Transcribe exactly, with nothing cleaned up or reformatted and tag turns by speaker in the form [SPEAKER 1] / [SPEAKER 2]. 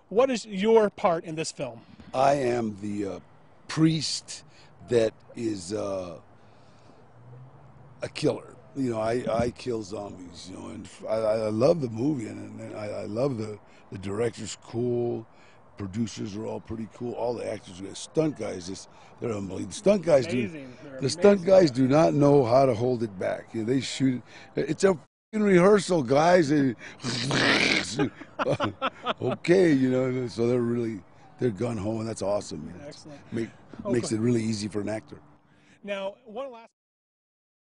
[SPEAKER 1] What is your part in this film?
[SPEAKER 2] I am the uh, priest that is uh, a killer. You know, I, I kill zombies. You know, and I, I love the movie, and, and I, I love the the director's cool. Producers are all pretty cool. All the actors, the stunt guys, just they're unbelievable. The stunt guys
[SPEAKER 1] Amazing.
[SPEAKER 2] do.
[SPEAKER 1] They're
[SPEAKER 2] The stunt
[SPEAKER 1] amazing.
[SPEAKER 2] guys do not know how to hold it back. You know, they shoot. It's a f***ing rehearsal, guys. And okay, you know, so they're really they're gun ho, and that's awesome. You know.
[SPEAKER 1] Excellent.
[SPEAKER 2] Make,
[SPEAKER 1] Oh,
[SPEAKER 2] makes
[SPEAKER 1] go-
[SPEAKER 2] it really easy for an actor.
[SPEAKER 1] Now, one last.